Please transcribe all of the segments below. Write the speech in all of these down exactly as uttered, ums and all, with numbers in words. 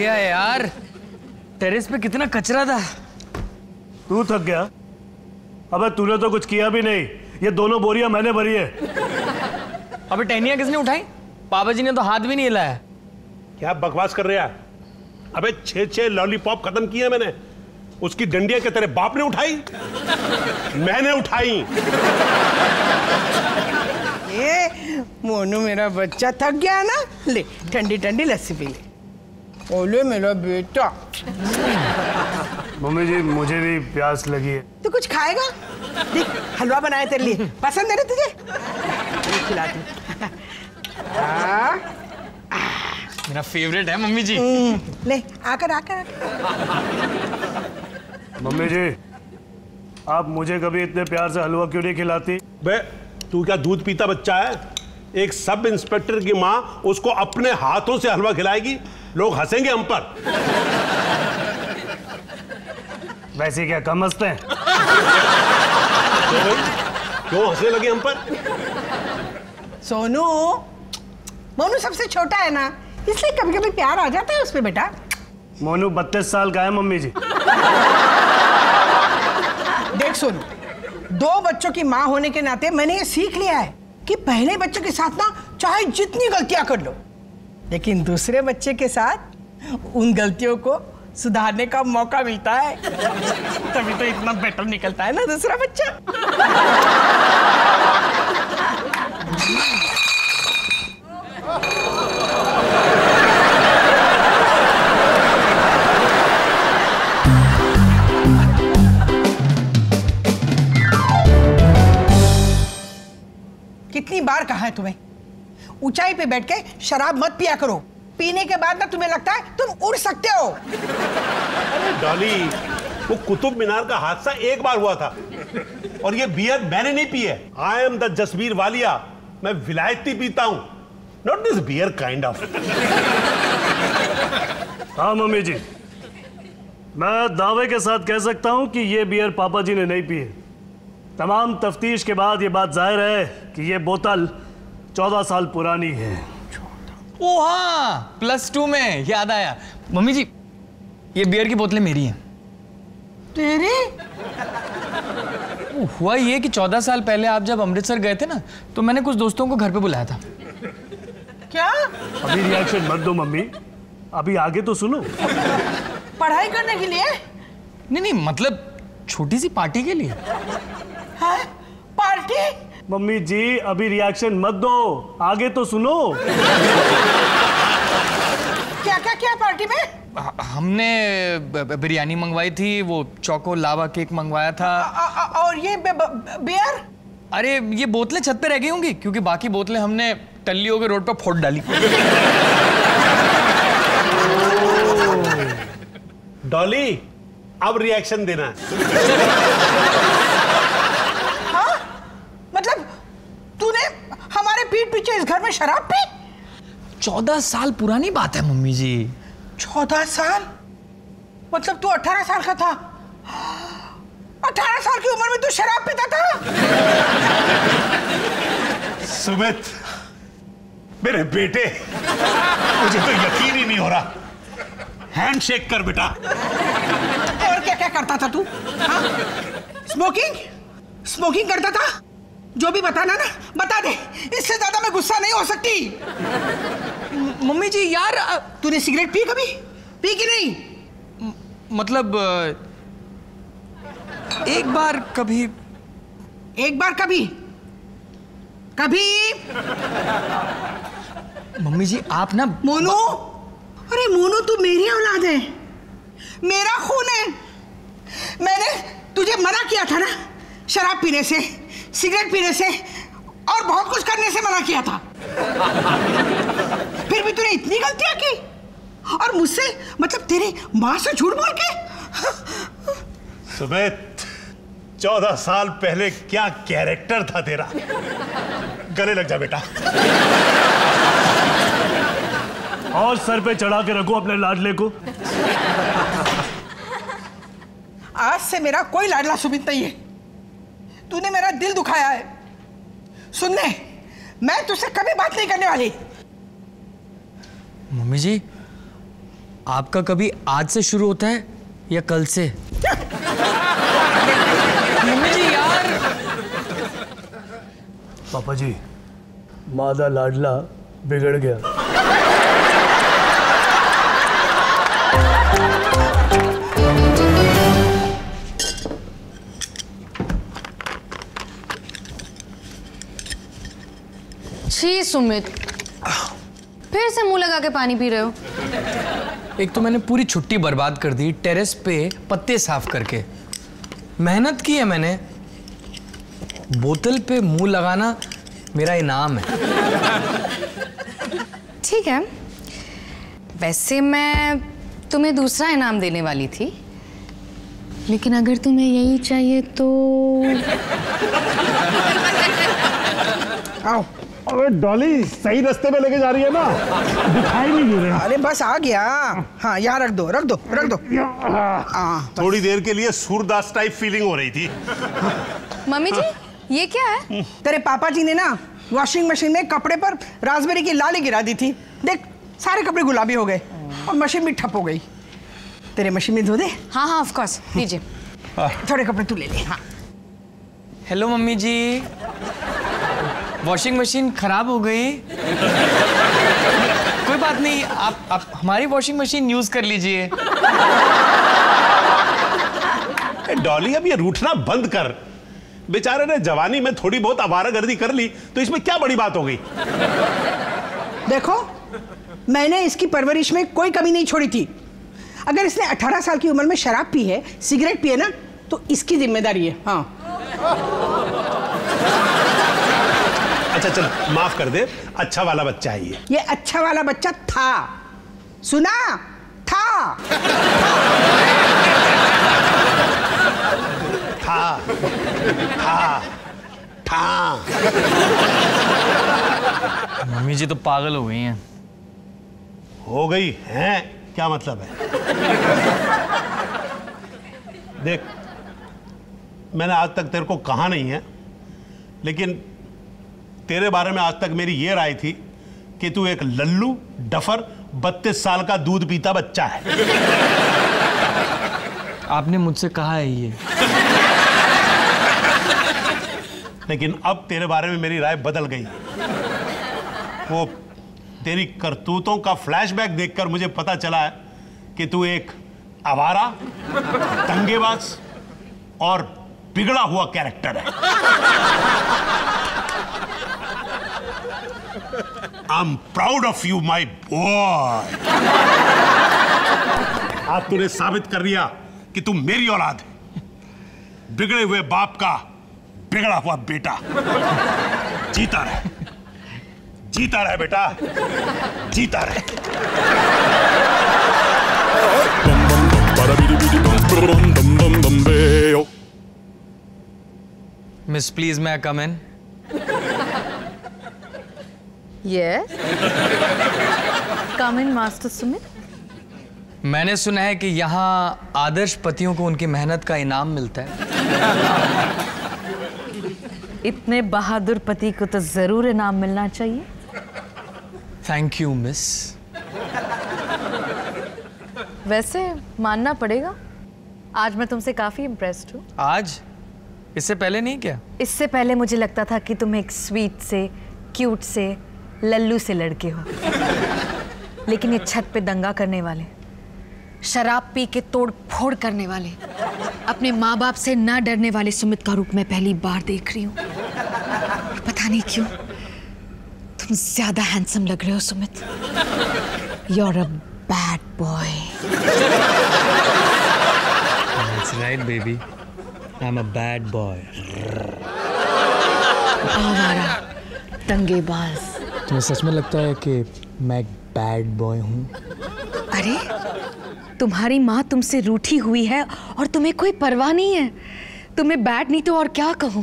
गया है यार, टेरेस पे कितना कचरा था। तू थक गया? अबे तूने तो कुछ किया भी नहीं, ये दोनों बोरियां मैंने भरी है। अबे टहनियां किसने उठाई? पापा जी ने तो हाथ भी नहीं हिलाया। क्या बकवास कर रहा है? अबे छह छह लॉलीपॉप खत्म किए मैंने, उसकी डंडियां क्या तेरे बाप ने उठाई? मैंने उठाई। ये मोनू मेरा बच्चा थक गया ना, ले ठंडी ठंडी लस्सी पी ले। ओले मेरा बेटा। मम्मी जी मुझे भी प्यास लगी है। तू कुछ खाएगा? देख हलवा बनाया तेरे लिए, पसंद है ना तुझे? खिला दे। मेरा फेवरेट है मम्मी जी। ले आकर आकर, आकर। मम्मी जी आप मुझे कभी इतने प्यार से हलवा क्यों नहीं खिलाती? बे तू क्या दूध पीता बच्चा है? एक सब इंस्पेक्टर की माँ उसको अपने हाथों से हलवा खिलाएगी, लोग हंसेंगे हम पर। वैसे क्या कम हंसते हैं? क्यों भाई, क्यों हंसने लगे हम पर? सोनू, मोनू सबसे छोटा है ना, इसलिए कभी कभी प्यार आ जाता है उसपे बेटा। मोनू बत्तीस साल का है मम्मी जी। देख सोनू, दो बच्चों की माँ होने के नाते मैंने ये सीख लिया है कि पहले बच्चों के साथ ना चाहे जितनी गलतियां कर लो, लेकिन दूसरे बच्चे के साथ उन गलतियों को सुधारने का मौका मिलता है। तभी तो इतना बेटर निकलता है ना दूसरा बच्चा। कितनी बार कहा है तुम्हें, ऊंचाई पे बैठ के शराब मत पिया करो, पीने के बाद ना तुम्हें लगता है तुम उड़ सकते हो। अरे डॉली, वो कुतुब मीनार का हादसा एक बार हुआ था और ये बियर मैंने नहीं पी है। I am the Jasbir Walia, मैं विलायती पीता हूं, not this beer kind of. हाँ मम्मी जी, मैं दावे के साथ कह सकता हूँ कि ये बियर पापा जी ने नहीं पी है। तमाम तफ्तीश के बाद ये बात जाहिर है कि ये बोतल चौदह साल पुरानी है। ओ हाँ, प्लस टू में याद आया। मम्मी जी ये बियर की बोतलें मेरी हैं। तेरी? हुआ ये कि चौदह साल पहले आप जब अमृतसर गए थे ना, तो मैंने कुछ दोस्तों को घर पे बुलाया था। क्या? अभी रिएक्शन मत दो मम्मी, अभी आगे तो सुनो। पढ़ाई करने के लिए? नहीं नहीं, मतलब छोटी सी पार्टी के लिए। हाँ? पार्टी? मम्मी जी अभी रिएक्शन मत दो, आगे तो सुनो। क्या क्या क्या पार्टी में? हमने बिरयानी मंगवाई थी, वो चोको लावा केक मंगवाया था। आ, आ, और ये बियर? अरे ये बोतलें छत पे रह गई होंगी, क्योंकि बाकी बोतलें हमने टल्लियों के रोड पर फोड़ डाली। डॉली अब रिएक्शन देना है। हाँ? मतलब तूने हमारे पीठ पीछे इस घर में शराब पी? चौदह साल पुरानी बात है मम्मी जी। चौदह साल? मतलब तू अठारह साल का था? अठारह साल की उम्र में तू शराब पीता था? सुमित मेरे बेटे, मुझे तो यकीन ही नहीं हो रहा। हैंड शेक कर बेटा। और क्या क्या करता था तू? हाँ? स्मोकिंग? स्मोकिंग करता था? जो भी बताना ना बता दे, इससे ज्यादा मैं गुस्सा नहीं हो सकती। मम्मी जी यार, तूने सिगरेट पी कभी? पी कि नहीं? म, मतलब एक बार कभी। एक बार कभी? कभी? मम्मी जी आप ना। मोनू, अरे मोनू तू मेरी औलाद है, मेरा खून है। मैंने तुझे मना किया था ना शराब पीने से, सिगरेट पीने से और बहुत कुछ करने से मना किया था। फिर भी तूने इतनी गलतियां की और मुझसे, मतलब तेरी माँ से झूठ बोल के। सुमित, चौदह साल पहले क्या कैरेक्टर था तेरा। गले लग जा बेटा। और सर पे चढ़ा के रखो अपने लाडले को। आज से मेरा कोई लाडला सुमित नहीं है। तूने मेरा दिल दुखाया है। सुन ले, मैं तुझसे कभी बात नहीं करने वाली। मम्मी जी आपका कभी आज से शुरू होता है या कल से? मम्मी जी यार। पापा जी, मादा लाडला बिगड़ गया। छी सुमित, फिर से मुंह लगा के पानी पी रहे हो। एक तो मैंने पूरी छुट्टी बर्बाद कर दी टेरेस पे पत्ते साफ करके। मेहनत की है मैंने। बोतल पे मुंह लगाना मेरा इनाम है। ठीक है, वैसे मैं तुम्हें दूसरा इनाम देने वाली थी, लेकिन अगर तुम्हें यही चाहिए तो आओ। अरे डॉली, सही रास्ते में लेके जा रही है ना, दिखाई नहीं दे रहा। अरे बस आ गया। हाँ यहाँ रख दो रख दो रख दो। हाँ थोड़ी देर के लिए सूरदास टाइप फीलिंग हो रही थी। मम्मी जी ये क्या है? तेरे पापा जी ने ना वॉशिंग मशीन में कपड़े पर रास्पबेरी की लाली गिरा दी थी। देख सारे कपड़े गुलाबी हो गए और मशीन भी ठप हो गई। तेरे मशीन में धो दे। हाँ हाँ ऑफ कोर्स, लीजिए। थोड़े कपड़े तू ले ले। हाँ hello mummy ji, washing machine खराब हो गई। कोई बात नहीं, आप आप हमारी वॉशिंग मशीन यूज कर लीजिए। डॉली अब ये रूठना बंद कर। बेचारे ने जवानी में थोड़ी बहुत आवारागर्दी कर ली तो इसमें क्या बड़ी बात हो गई? देखो, मैंने इसकी परवरिश में कोई कमी नहीं छोड़ी थी। अगर इसने अठारह साल की उम्र में शराब पी है, सिगरेट पिए ना, तो इसकी जिम्मेदारी है। हाँ अच्छा चल माफ कर दे, अच्छा वाला बच्चा है ये। ये अच्छा वाला बच्चा था, सुना था। था था था। मम्मी जी तो पागल हो गई हैं। हो गई हैं क्या मतलब है? देख, मैंने आज तक तेरे को कहा नहीं है, लेकिन तेरे बारे में आज तक मेरी ये राय थी कि तू एक लल्लू डफर बत्तीस साल का दूध पीता बच्चा है। आपने मुझसे कहा है ये। लेकिन अब तेरे बारे में मेरी राय बदल गई। वो तेरी करतूतों का फ्लैशबैक देखकर मुझे पता चला है कि तू एक आवारा, दंगेबाज और बिगड़ा हुआ कैरेक्टर है। I'm proud of you, my boy. आज तूने साबित कर दिया कि तू मेरी औलाद है, बिगड़े हुए बाप का बिगड़ा हुआ बेटा। जीता रहे, जीता रहे बेटा, जीता रहे। मिस प्लीज मैं come in? Yes, come in master Sumit. मैंने सुना है कि यहाँ आदर्श पतियों को उनकी मेहनत का इनाम मिलता है। इतने बहादुर पति को तो जरूर इनाम मिलना चाहिए। Thank you miss. वैसे मानना पड़ेगा, आज मैं तुमसे काफी इम्प्रेस्ड हूँ। आज? इससे पहले नहीं क्या? इससे पहले मुझे लगता था कि तुम एक स्वीट से, क्यूट से, लल्लू से लड़के हो, लेकिन ये छत पे दंगा करने वाले, शराब पी के तोड़ फोड़ करने वाले, अपने माँ बाप से ना डरने वाले सुमित का रूप मैं पहली बार देख रही हूँ। पता नहीं क्यों तुम ज्यादा हैंडसम लग रहे हो Sumit. You are a bad boy. That's right, baby. I'm a bad boy. आवारा, दंगेबाज। तुम्हें सच में लगता है कि मैं एक बैड बॉय हूँ? अरे तुम्हारी माँ तुमसे रूठी हुई है और तुम्हें कोई परवाह नहीं है। तुम्हें बैड नहीं तो और क्या कहूँ।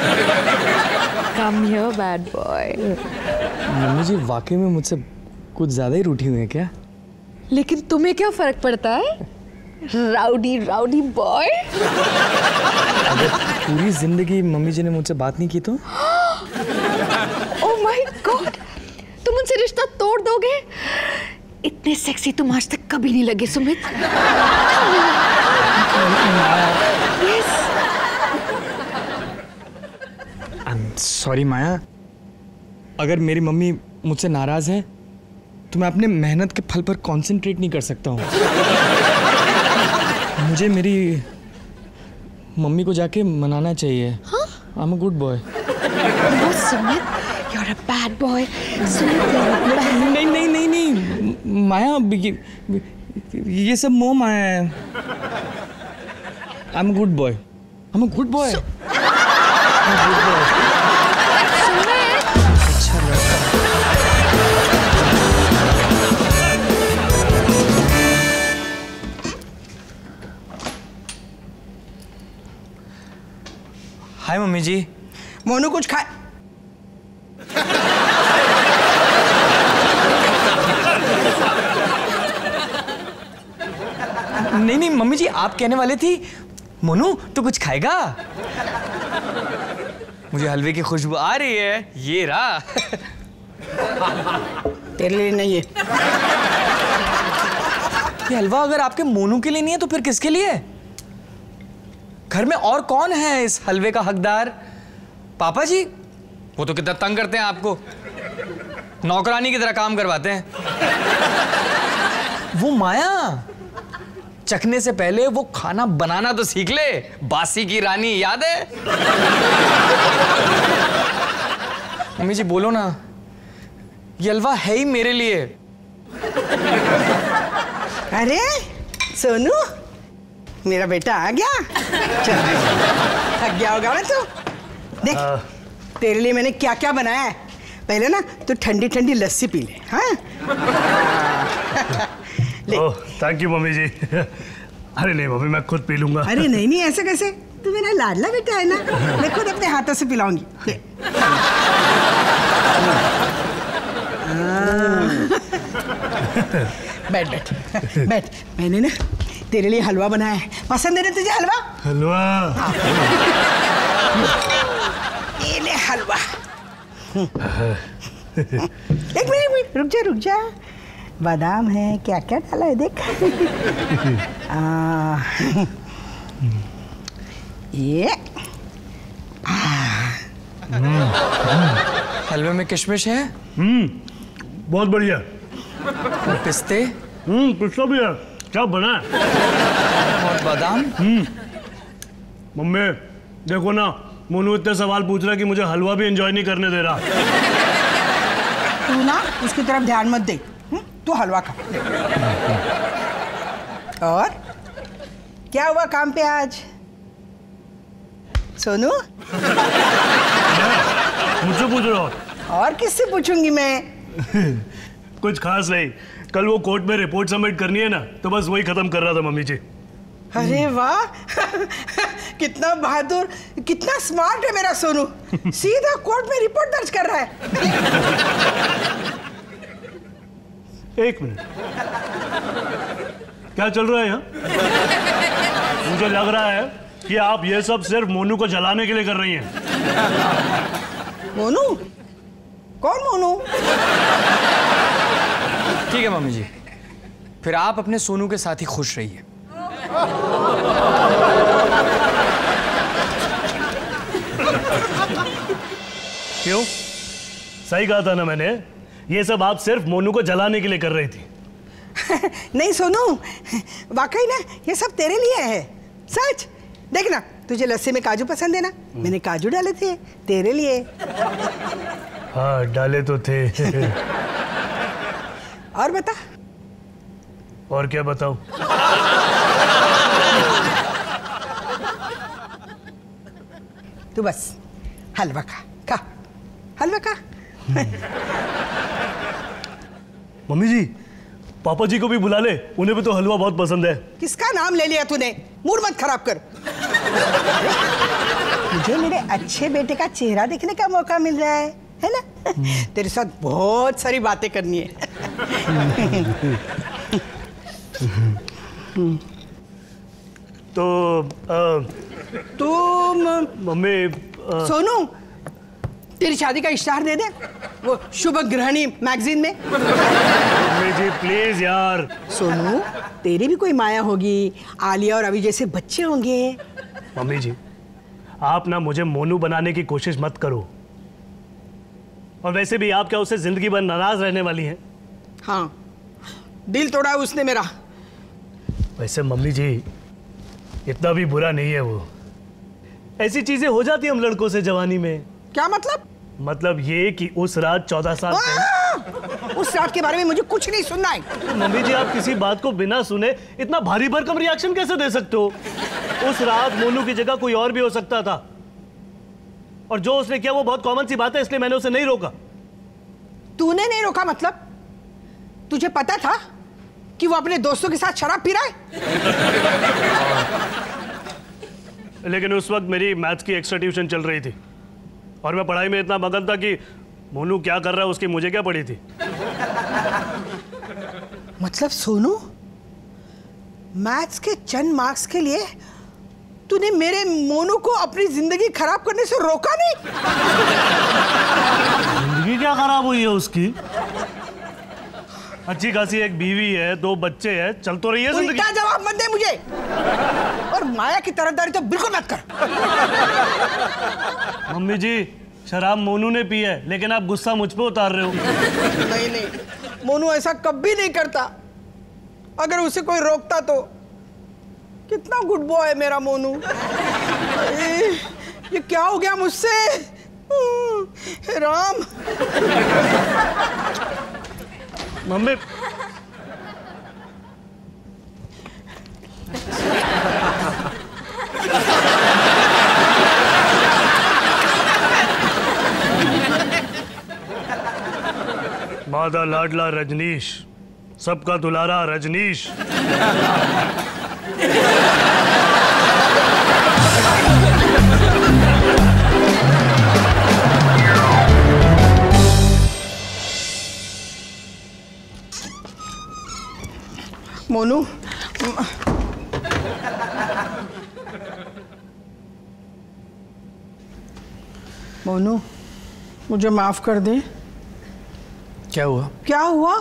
Come here bad boy. Mummy ji वाकई में मुझसे कुछ ज्यादा ही रूठी हुई है क्या? लेकिन तुम्हें क्या फर्क पड़ता है, राउडी राउडी बॉय। अगर पूरी जिंदगी मम्मी जी ने मुझसे बात नहीं की तो? ओह माय गॉड, तुम उनसे रिश्ता तोड़ दोगे? इतने सेक्सी तुम आज तक कभी नहीं लगे सुमित। यस। सॉरी माया, अगर मेरी मम्मी मुझसे नाराज है तो मैं अपने मेहनत के फल पर कंसंट्रेट नहीं कर सकता हूँ। मुझे मेरी मम्मी को जाके मनाना चाहिए। I am a good boy. Sumit, you're a bad boy. Sumit, नहीं नहीं नहीं नहीं माया, ये, ये सब मोह माया है। I am a good boy. I am a good boy. Hi mummy ji. Monu कुछ खा। नहीं नहीं मम्मी जी, आप कहने वाले थी मोनू तो कुछ खाएगा। मुझे हलवे की खुशबू आ रही है, ये रहा। तेरे लिए नहीं है ये हलवा। अगर आपके मोनू के लिए नहीं है तो फिर किसके लिए? घर में और कौन है इस हलवे का हकदार? पापा जी, वो तो कितना तंग करते हैं आपको, नौकरानी की तरह काम करवाते हैं। वो माया, चखने से पहले वो खाना बनाना तो सीख ले। बासी की रानी याद है? मम्मी जी बोलो ना, ये हलवा है ही मेरे लिए। अरे सोनू, मेरा बेटा आ गया। चल थक गया होगा ना तू। देख तेरे लिए मैंने क्या क्या बनाया है। पहले ना तू ठंडी ठंडी लस्सी पी ले। हाँ oh thank you mummy ji. अरे नहीं मम्मी, मैं खुद पी लूंगा। अरे नहीं नहीं, ऐसे कैसे? तू मेरा लाडला बेटा है ना, मैं खुद अपने हाथों से पिलाऊंगी। बैठ बैठ बैठ। मैंने ना तेरे लिए हलवा बनाया है। पसंद है ना तुझे हलवा? हलवा? ये ले हलवा। एक मिनट, रुक जा रुक जा। बादाम है, क्या क्या डाला है देख। आ, ये हलवे में किशमिश है? हम्म बहुत बढ़िया। और पिस्ते? हम्म पिस्ता भी है। क्या बना है? और बादाम? हम्म मम्मी देखो ना, मोनू इतने सवाल पूछ रहा है कि मुझे हलवा भी एंजॉय नहीं करने दे रहा। तू ना उसकी तरफ ध्यान मत दे, तू हलवा खा। और क्या हुआ काम पे आज सोनू? मुझसे पूछ रहे हो? और किससे पूछूंगी मैं? कुछ खास नहीं, कल वो कोर्ट में रिपोर्ट सबमिट करनी है ना, तो बस वही खत्म कर रहा था मम्मी जी। अरे वाह कितना बहादुर, कितना स्मार्ट है मेरा सोनू। सीधा कोर्ट में रिपोर्ट दर्ज कर रहा है। एक मिनट, क्या चल रहा है यहाँ? मुझे लग रहा है कि आप ये सब सिर्फ मोनू को जलाने के लिए कर रही हैं। मोनू? कौन मोनू? ठीक है मम्मी जी, फिर आप अपने सोनू के साथ ही खुश रहिए। क्यों? सही कहा था ना मैंने, ये सब आप सिर्फ मोनू को जलाने के लिए कर रही थी। नहीं सोनू, वाकई ना ये सब तेरे लिए है, सच। देखना, तुझे लस्सी में काजू पसंद है ना, मैंने काजू डाले थे तेरे लिए। हाँ डाले तो थे। और बता। और क्या बताऊं? तू बस हलवा खा, खा हलवा खा। मम्मी जी, पापा जी को भी बुला ले, उन्हें भी तो हलवा बहुत पसंद है। किसका नाम ले लिया तूने? मूड मत खराब कर। मुझे मेरे अच्छे बेटे का चेहरा देखने का मौका मिल रहा है, है ना? तेरे साथ बहुत सारी बातें करनी है। तो तुम मम्मी सोनू, तेरी शादी का इश्तेहार दे दे वो शुभ गृहिणी मैगजीन में। मम्मी जी प्लीज यार। सोनू, तेरी भी कोई माया होगी, आलिया और अभी जैसे बच्चे होंगे। मम्मी जी आप ना मुझे मोनू बनाने की कोशिश मत करो, और वैसे भी आप क्या उससे जिंदगी भर नाराज रहने वाली हैं? हाँ, दिल तोड़ा है उसने मेरा। वैसे मम्मी जी इतना भी बुरा नहीं है वो, ऐसी चीजें हो जाती हैं हम लड़कों से जवानी में। क्या मतलब? मतलब ये कि उस रात चौदह साल पहले। उस रात के बारे में मुझे कुछ नहीं सुनना है। मम्मी जी आप किसी बात को बिना सुने इतना भारी भरकम रिएक्शन कैसे दे सकते हो? उस रात मोनू की जगह कोई और भी हो सकता था, और जो उसने किया वो बहुत कॉमन सी बात है, इसलिए मैंने उसे नहीं रोका। तूने नहीं रोका मतलब? तुझे पता था कि वो अपने दोस्तों के साथ शराब पी रहा है? लेकिन उस वक्त मेरी मैथ्स की एक्स्ट्रा ट्यूशन चल रही थी, और मैं पढ़ाई में इतना मगन था कि मोनू क्या कर रहा है उसकी मुझे क्या पड़ी थी। मतलब सोनू, मैथ्स के चंद मार्क्स के लिए तूने मेरे मोनू को अपनी जिंदगी खराब करने से रोका नहीं? जिंदगी क्या खराब हुई है उसकी? अच्छी खासी एक बीवी है, दो बच्चे हैं, चल तो रही है जिंदगी। उल्टा जवाब मत दे मुझे, और माया की तरफदारी तो बिल्कुल मत कर। मम्मी जी शराब मोनू ने पी है, लेकिन आप गुस्सा मुझ पे उतार रहे हो। नहीं नहीं, मोनू ऐसा कभी नहीं करता। अगर उसे कोई रोकता तो। कितना गुड बॉय है मेरा मोनू। ये, ये क्या हो गया मुझसे? हे राम। मम्मी मादा लाडला रजनीश, सबका दुलारा रजनीश। मोनू, मोनू मुझे माफ कर दे। क्या हुआ? क्या हुआ?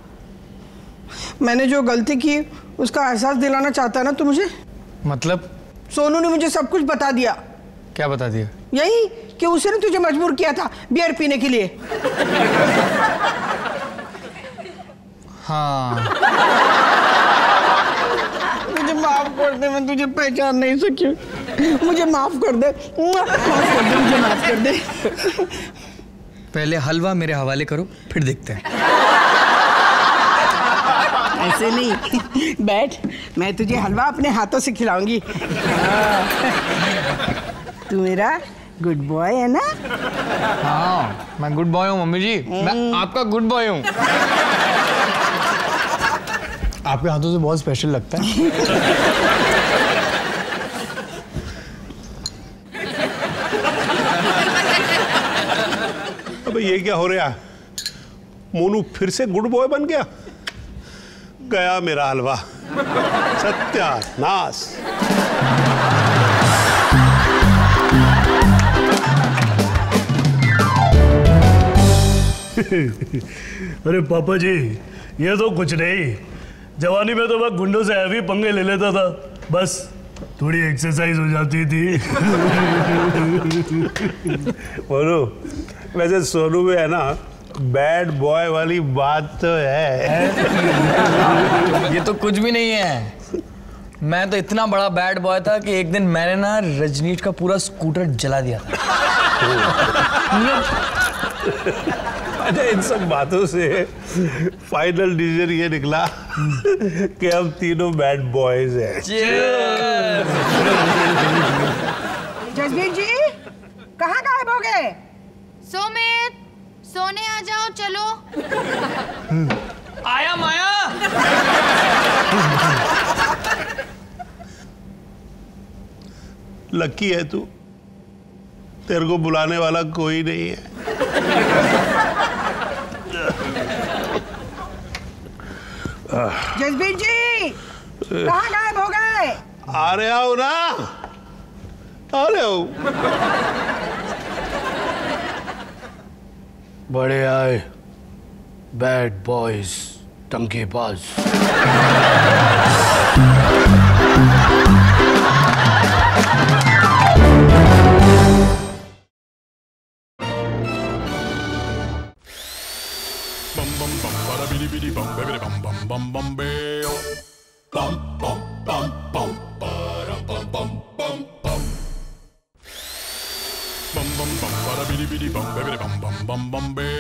मैंने जो गलती की उसका एहसास दिलाना चाहता ना तू मुझे? मतलब? सोनू ने मुझे सब कुछ बता दिया। क्या बता दिया? यही कि उसने तुझे मजबूर किया था बियर पीने के लिए। हाँ। मुझे माफ कर दे, मैं तुझे पहचान नहीं सकी। मुझे माफ कर दे, माफ कर दे, मुझे माफ कर दे। पहले हलवा मेरे हवाले करो, फिर देखते हैं। ऐसे नहीं, बैठ, मैं तुझे हलवा अपने हाथों से खिलाऊंगी। तू मेरा गुड बॉय है ना? हाँ, मैं गुड बॉय हूँ मम्मी जी, मैं आपका गुड बॉय हूँ। आपके हाथों से बहुत स्पेशल लगता है। अबे ये क्या हो रहा है? मोनू फिर से गुड बॉय बन गया? गया मेरा हलवा, सत्यानाश। अरे पापा जी ये तो कुछ नहीं, जवानी में तो मैं गुंडों से हैवी पंगे ले लेता था, बस थोड़ी एक्सरसाइज हो जाती थी। मोनू, वैसे सोनू में है ना बैड बॉय वाली बात तो है। ये तो कुछ भी नहीं है। मैं तो इतना बड़ा बैड बॉय था कि एक दिन मैंने ना रजनीश का पूरा स्कूटर जला दिया था। अच्छा, इन सब बातों से फाइनल डिसीजन ये निकला कि हम तीनों बैड बॉयज हैं। जसबीर जी कहाँ गायब हो गए? सुमित, सोने आ जाओ, चलो। आया माया। लकी है तू, तेरे को बुलाने वाला कोई नहीं है। जसबीर जी कहाँ गायब हो गए? आ रहे हो ना, आ रहे हो। बड़े आए बैड बॉयज टंकेबाज। bum bum bum bada bidi bidi bum bidi bum bum bum bum beo bum bum bum bum bada bum bum bum bum bum bum bum bada bidi bidi bum bidi bum bum bum bum beo